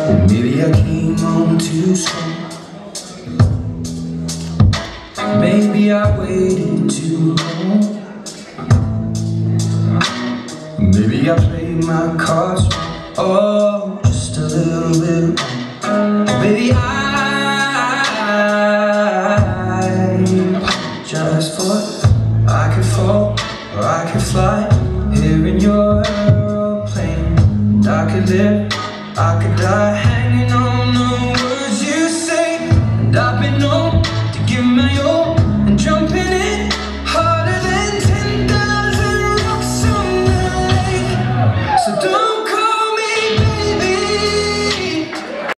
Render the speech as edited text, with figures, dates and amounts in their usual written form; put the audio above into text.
Maybe I came on too strong. Maybe I waited too long. Maybe I played my cards wrong. Oh, just a little bit wrong. Maybe I apologize for it. I could fall or I could fly here in your aeroplane. And I could live, I could die.